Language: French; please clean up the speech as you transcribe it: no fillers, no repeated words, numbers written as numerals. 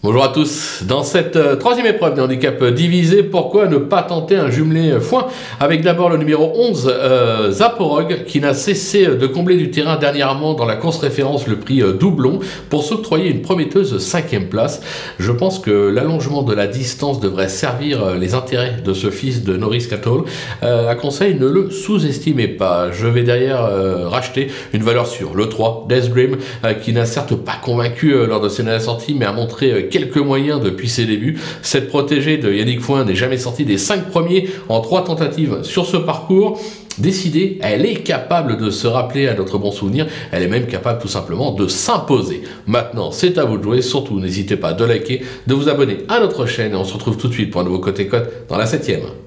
Bonjour à tous. Dans cette troisième épreuve de handicap divisé, pourquoi ne pas tenter un jumelé foin avec d'abord le numéro 11, Zaporog, qui n'a cessé de combler du terrain dernièrement dans la course référence le prix doublon pour s'octroyer une prometteuse 5e place. Je pense que l'allongement de la distance devrait servir les intérêts de ce fils de Norris Cattle. À conseil, ne le sous-estimez pas. Je vais derrière racheter une valeur sûre. Le 3, Death Dream, qui n'a certes pas convaincu lors de ses sorties, mais a montré quelques moyens depuis ses débuts. Cette protégée de Yannick Foin n'est jamais sortie des 5 premiers en 3 tentatives sur ce parcours. Décidée, elle est capable de se rappeler à notre bon souvenir, elle est même capable tout simplement de s'imposer. Maintenant, c'est à vous de jouer, surtout n'hésitez pas de liker, de vous abonner à notre chaîne et on se retrouve tout de suite pour un nouveau Côté Cote dans la 7e.